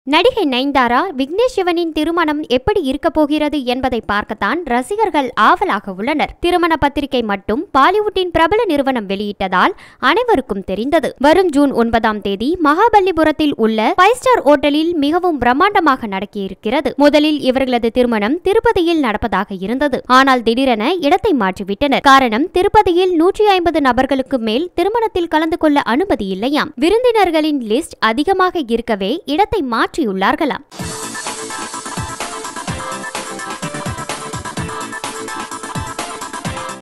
நடிகை நயன்தாரா விக்னேஷ் சிவனின் திருமணம் எப்படி இருக்க போகிறது என்பதை பார்க்கத்தான் ரசிகர்கள் ஆவலாக உள்ளனர். திருமண பத்திரிகை மட்டும் பாலிவுட்டின் பிரபல நிறுவனம் வெளியிட்டதால் அனைவருக்கும் தெரிந்தது. வரும் ஜூன் 9ஆம் தேதி மகாபலிபுரத்தில் உள்ள 5 ஸ்டார் ஓட்டலில் மிகவும் பிரம்மாண்டமாக நடக்கியிருக்கிறது. முதலில் இவர்களது திருமணம் திருப்பதியில் நடப்பதாக இருந்தது. ஆனால் திடீரென இடத்தை மாற்றிவிட்டனர். காரணம், திருப்பதியில் 150 நபர்களுக்கு மேல் திருமணத்தில் கலந்து கொள்ள அனுமதி இல்லையாம். விருந்தினர்களின் லிஸ்ட் அதிகமாக இருக்கவே இடத்தை மாற்றியுள்ளார்களாம்.